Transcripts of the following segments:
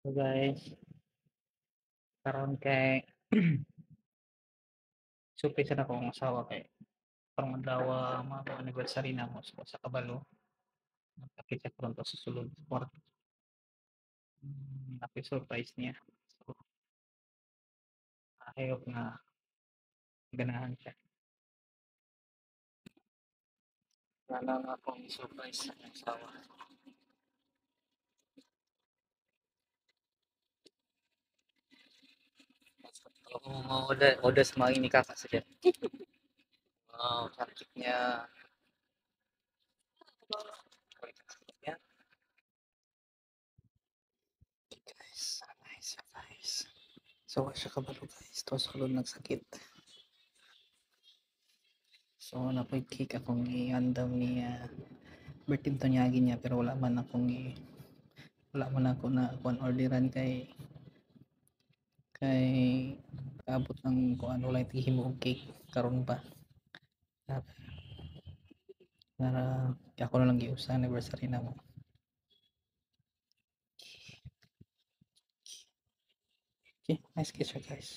So guys, karon kay surprise na akong asawa kay parang adlaw mga anniversary na mo sa kabalo. Nagkakit siya karon sa sulod kwarto. Surprise niya. So, I hope na ganahan siya. Wala nga akong surprise sa asawa. Order sa mga ini kakak saja. Wow, cantiknya. Ya. Guys, nice guys. So, siya kabalo guys. Ito sa kalon nagsakit. So, napoy cake akong i-andam niya. Birthday to niya niya pero wala man ako na kuan orderan kay kaabot ng kuan wala tihimo og cake karon pa. Para ako na lang giusa anniversary na mo. Okay, nice kiss her guys.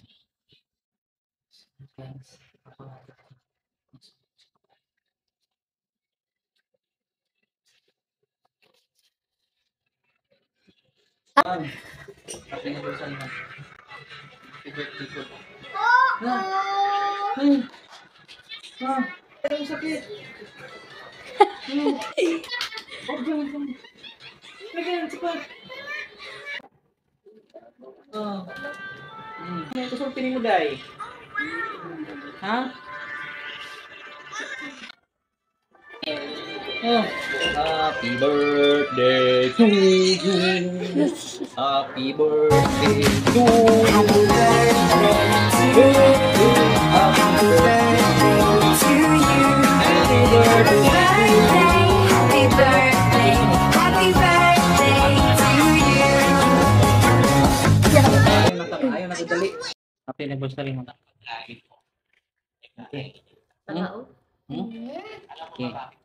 Happy anniversary mo. Happy birthday ko. Ang sakit. Lagyan, cepat. Ito sa piling mo, Day. Ha? Happy birthday to you. Happy birthday to you. Happy birthday to you. Happy birthday. Happy birthday. Happy birthday to you. Ayaw na kadali. Happy anniversary mo na. Okay. Hello. Okay.